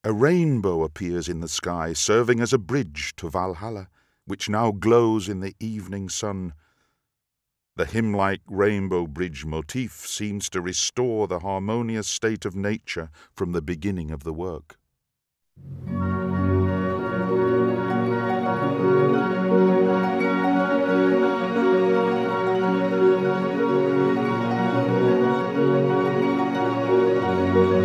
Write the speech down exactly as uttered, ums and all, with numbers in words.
A rainbow appears in the sky, serving as a bridge to Valhalla, which now glows in the evening sun. The hymn-like rainbow bridge motif seems to restore the harmonious state of nature from the beginning of the work. Thank you.